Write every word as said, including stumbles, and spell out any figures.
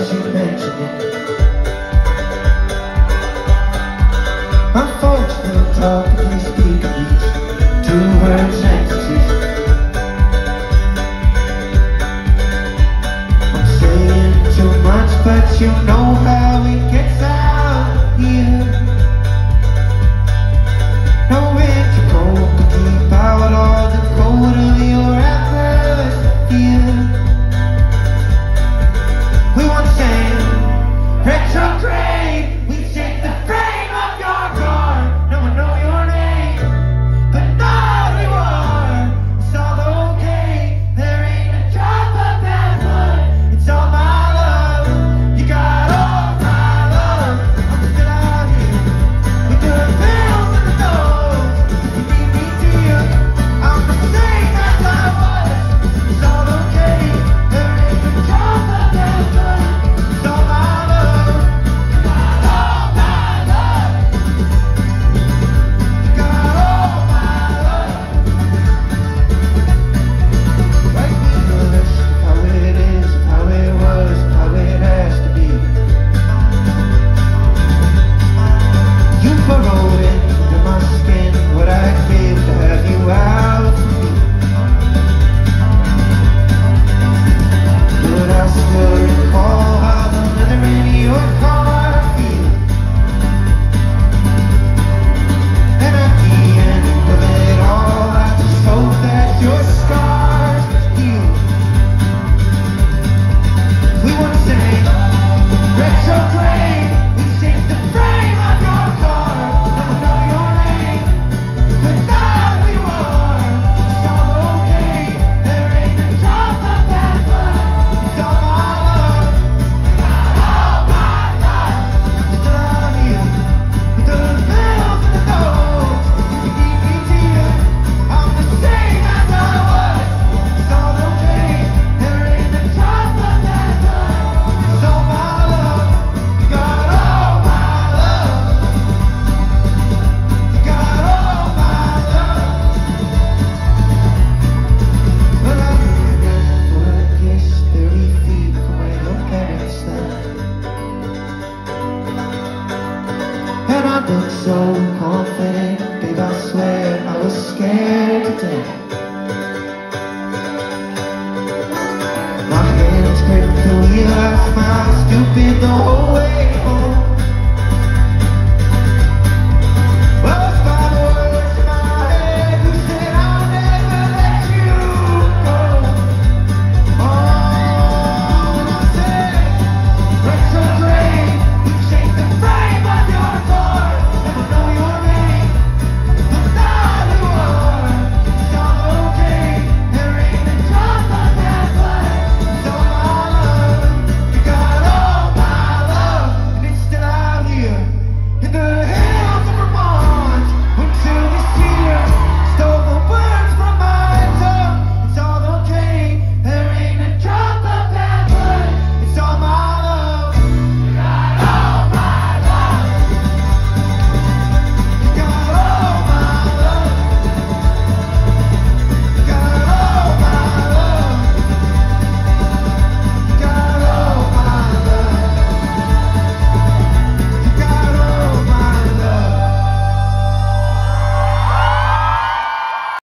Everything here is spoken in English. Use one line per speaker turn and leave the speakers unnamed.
as you mention it. My folks will talk and they speak of these two-word sentences. I'm saying too much, but you know how it gets out here. No rich cold to keep out all the cold of your atmosphere. We want to sing retrograde. We shake the frame of your car. No one know your name, but now you are. It's all okay. There ain't a drop of bad blood. It's all my love. You got all my love. I'm still out here with the bills and the doors. You beat me to you. I'm the same as I was. It's all okay. There ain't a drop of bad blood. It's all my love. You got all my love. You got all my love. Write me a list of how it is, of how it was, of how it has to be. You burrowed into my skin what I'd give to have you out for me. But I still recall how the leather in your car feels. And at the end of it all, I just hope that your scars heal. We want to sing retrograde. We shake the frame of your car. Never know your name, but now we are. It's all okay. There ain't a drop of bad blood. It's all my love. All my love. Still out here with the bills and the doors. You beat me to you. I'm the same as I was. It's all okay. There ain't a drop of bad blood. It's all my love. You got all my love. You got all my love. But I never for a kiss thirty feet from where your parents slept. And I looked so confident, babe, I swear I was scared to death.